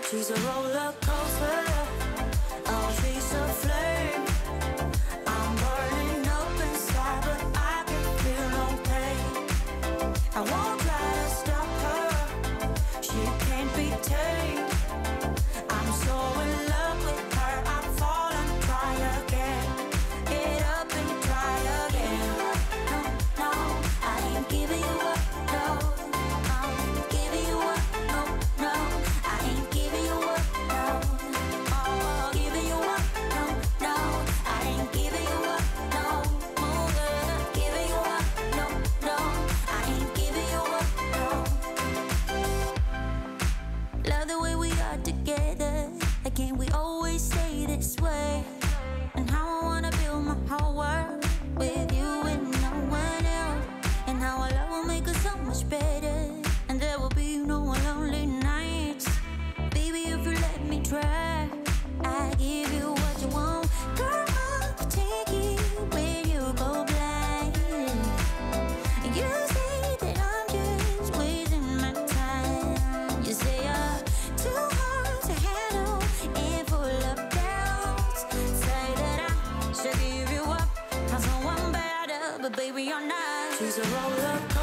She's a roller coaster. Oh, she's a flame. I'm burning up inside, but I can feel no pain. I won't try to stop her. She can't be tamed. I'm so in love with her. I fall and try again. Get up and try again. No, no, I ain't giving you up. No, I'm giving you up. No, no, I ain't giving you up. No, oh, giving you up. No, no, I ain't giving you up. No, oh, girl, giving you up. No, no, I ain't giving you up. No. Love the way we are together. Again, we always stay this way. And how I wanna build my whole world with you and no one else. And how our love will make us so much better. And there will be no lonely nights. Baby, if you let me try, I give you what you want. Girl, I'll take it when you go blind. You say that I'm just wasting my time. You say you're too hard to handle and full of doubts. Say that I should give you up. I'm someone better, but baby, you're not. She's a roller